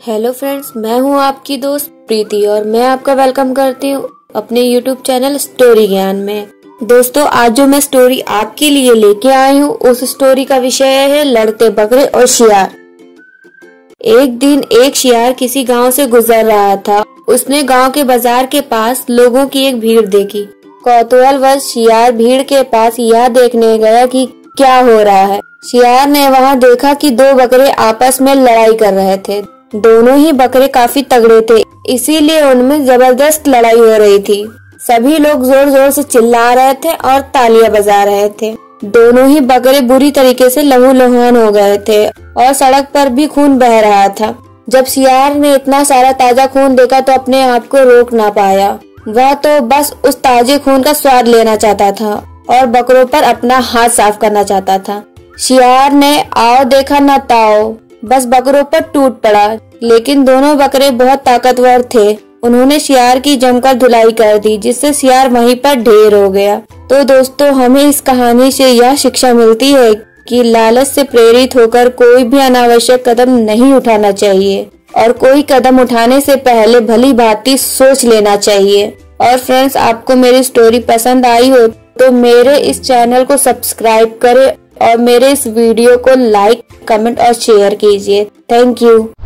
Hello friends, मैं हूं आपकी दोस्त प्रीति और मैं आपका वेलकम करती हूं अपने यूट्यूब चैनल स्टोरी ज्ञान में। दोस्तों, आज जो मैं स्टोरी आपके लिए लेके आई हूं उस स्टोरी का विषय है लड़ते बकरे और शियार। एक दिन एक शियार किसी गांव से गुजर रहा था। उसने गांव के बाजार के पास लोगों की एक भीड़ देखी। कौतूहलवश शियार भीड़ के पास यह देखने गया कि क्या हो रहा है। शियार ने वहां देखा कि दो बकरे आपस में लड़ाई कर रहे थे। दोनों ही बकरे काफी तगड़े थे, इसीलिए उनमें जबरदस्त लड़ाई हो रही थी। सभी लोग जोर जोर से चिल्ला रहे थे और तालियां बजा रहे थे। दोनों ही बकरे बुरी तरीके से लहूलुहान हो गए थे और सड़क पर भी खून बह रहा था। जब शियार ने इतना सारा ताजा खून देखा तो अपने आप को रोक ना पाया। वह तो बस उस ताजे खून का स्वाद लेना चाहता था और बकरों पर अपना हाथ साफ करना चाहता था। शियार ने आओ देखा न ताओ बस बकरों पर टूट पड़ा, लेकिन दोनों बकरे बहुत ताकतवर थे। उन्होंने शियार की जमकर धुलाई कर दी, जिससे शियार वहीं पर ढेर हो गया। तो दोस्तों, हमें इस कहानी से यह शिक्षा मिलती है कि लालच से प्रेरित होकर कोई भी अनावश्यक कदम नहीं उठाना चाहिए और कोई कदम उठाने से पहले भली भांति सोच लेना चाहिए। और फ्रेंड्स, आपको मेरी स्टोरी पसंद आई हो तो मेरे इस चैनल को सब्सक्राइब करें और मेरे इस वीडियो को लाइक, कमेंट और शेयर कीजिए। Thank you.